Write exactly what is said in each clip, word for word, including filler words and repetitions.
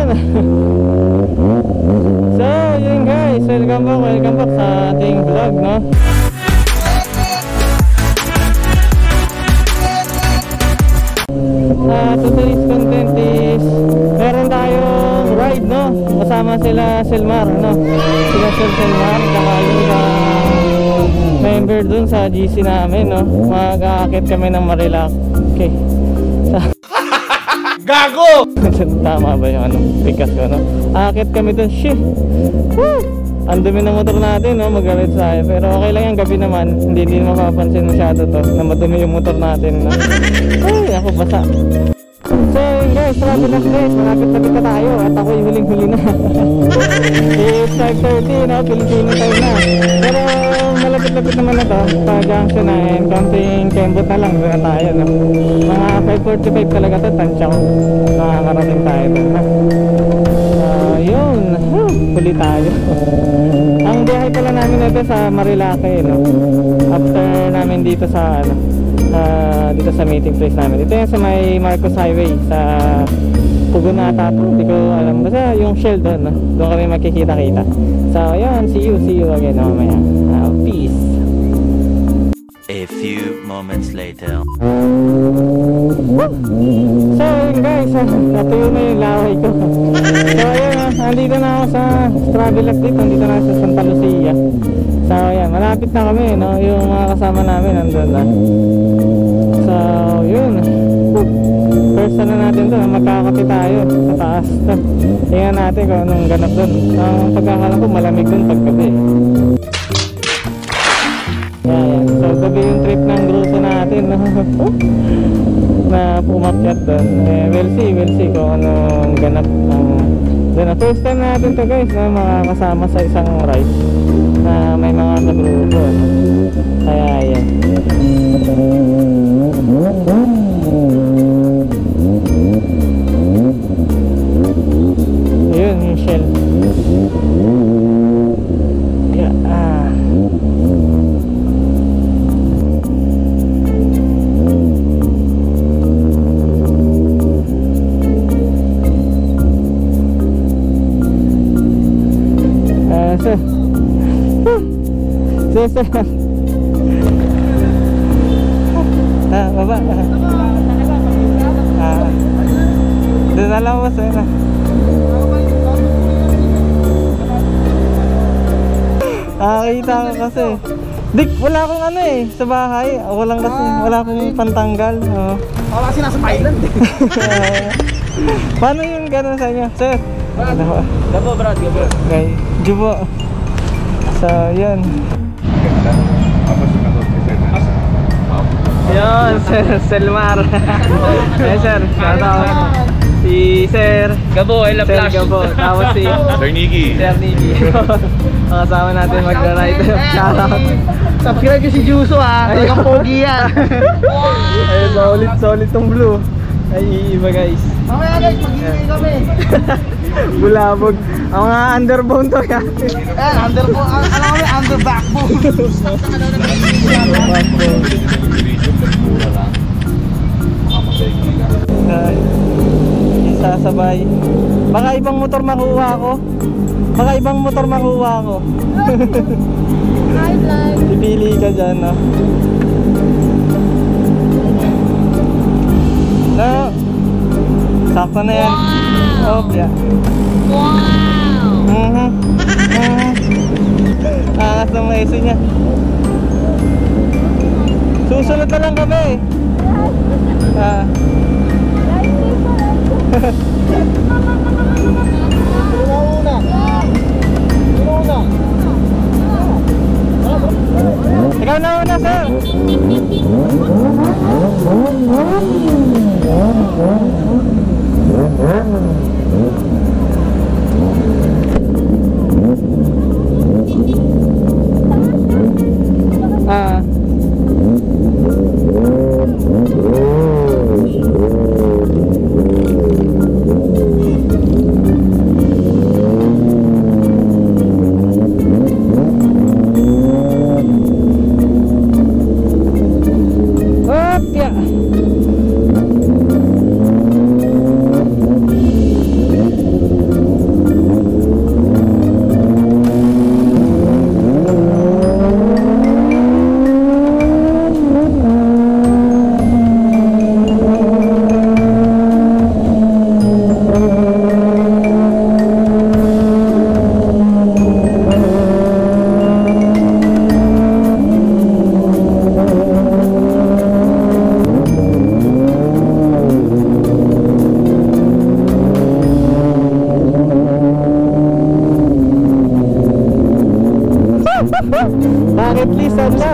So yun guys, welcome back, welcome back sa ating vlog, no? Uh, today's content is meron tayong ride, no? Kasama sila Selmar, no? Sila Sir Selmar, tsaka yung uh, member dun sa G C namin, no? Mag-aakit kami ng Marilac. Okay. Gago! Tama ba yung anong pikas ko, no? Aakit kami dun, shit! Woo! Ang dumi ng motor natin, no? Mag-ride tayo. Pero okay lang yan, gabi naman. Hindi din mapapansin masyado to na madumi yung motor natin, no? Ay, ako basa. So yun guys, travel up guys. Malapit-lapit na tayo at ako yung huling-huli na. It's five thirty, no? Filipino time na. Pero malapit-lapit naman na to. Pa-junction na and konting kembot na lang. Doon na tayo, no? Mga five forty-five talaga to. Tansya ko. Nakakarating tayo doon, no? Uh, yun. Huli tayo. Ang biyahe pala namin ito sa Marilake, no? After namin dito sa ano, uh, dito sa meeting place namin. Ito yan sa may Marcos Highway sa Pugunata to. Hindi ko alam. Basta yung Shell doon, no? Doon kami makikita-kita. So yun, see you, see you again mamaya. Uh, peace. A few moments later. So yun guys, natuyo na yung laway ko. So ayun, nandito na ako sa travel update. Nandito na sa Santa Lucia. So ayan, malapit na kami, no? Yung mga kasama namin nandun na. So yun, first na natin doon, magkakape tayo sa taas. Tingnan natin kung anong ganap doon. Ang pagkakalam ko malamig doon pagkape. Ayan, so gabi yung trip ng grupo natin, no? Na pumakyat doon. Eh, we'll see, we'll see kung anong ganap. Um, doon, first time natin to guys, na makakasama sa isang ride na may mga kagrupo, no? Kaya ayan. Ayun yung Shell. Yeah, ah. So, so, so, ah, baba. Ah, doon na lang mas na. Nakakita ko kasi. Dik, wala akong ano eh, sa bahay. Ako lang kasi, wala akong pantanggal. Oh. Wala kasi nasa Thailand eh. Paano yung gano'n sa inyo? Sir? Ano? Gabo brad, gabo. Okay, jubo. So, yun. Yun, Sir Selmar. Yes, sir. Shout out. Si Sir Gabo, I love Sir Flash. Gabo. Tapos si Sir Niki. Sir Niki. Kasama natin mag-ride. Shout out. Subscribe ko si Juso ha. Talagang pogi yan. Ay, solid, solid tong blue. Ay, iba guys. Mamaya guys, mag-iingay kami. Bulabog. Ang mga underbone to yan. Eh, under po, ano kami, under backbone. Ay, isasabay. Baka ibang motor makuha ko. Baka ibang motor makuha ko. Pipili ka dyan, no? No. Sakto na yan. Oh, yeah. Wow! Uh-huh. Uh-huh. Angas ng maiso niya. Susunod na lang kami. Ah. Una-una. Una-una. Ikaw na una, sir. Ah.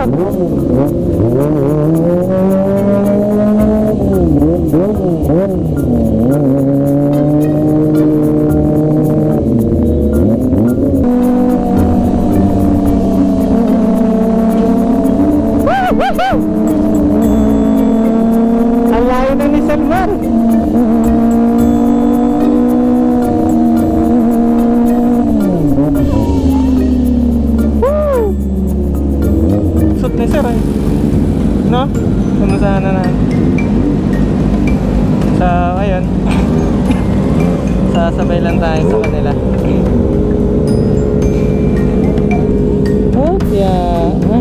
sarap. Ang layo na ni Salman. Sut ni sir eh. No? Kumusahan na na. So, ayun. Sasabay lang tayo sa kanila. Oh, yeah. Huh?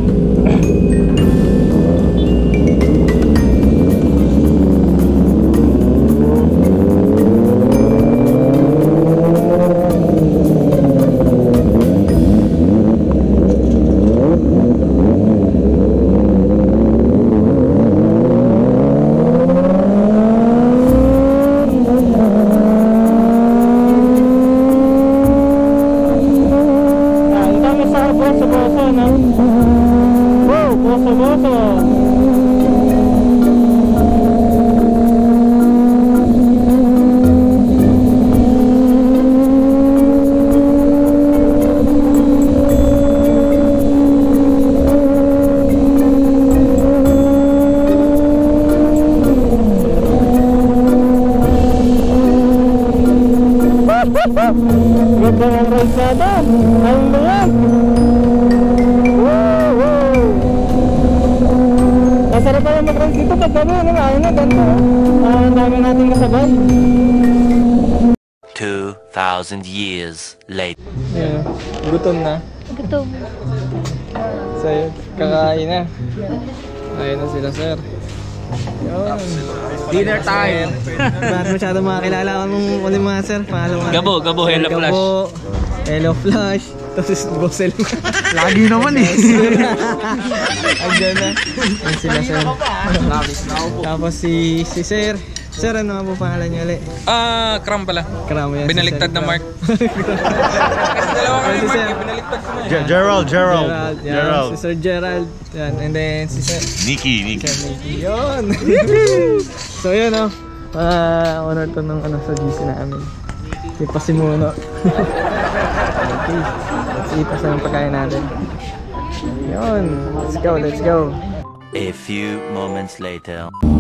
Ganda ng rosada. Ang mga wow, wow. Masarap pa yung mag-ride dito pag gano'n. Ano nga, ano, ganda. Ah, ang dami natin kasabay. Two thousand years later. Ayan, gutom na. Gutom. So yun, kakain na. Ayun na sila sir. Yun. Dinner time. Bakit masyado makakilala ka mong ulit mga sir? Pangalan mo? Gabo, Gabo, Hello Flash. Gabo, Hello Flash. Tapos Bosel. Lagi naman eh. Andiyan na. Ayun sila sir. Tapos si, si sir. Sir, ano nga po pangalan niyo ulit? Ah, Kram pala. Kramo yan. Binaliktad si na Sir Mark. Kram. Kasi dalawa kami Si Mark, Sir. eh, binaliktad ko na eh. Ge- Gerald, Gerald, Gerald. Yan, Gerald. si Sir Gerald. Yan. And then si Sir. Nikki, Nikki. Sir Nicky. Yun. So yun o. Oh. Uh, honor to ng ano, sa G C namin. Si Pasimuno. Okay. Let's eat na sa ng pagkain natin. Yun. Let's go, let's go. A few moments later.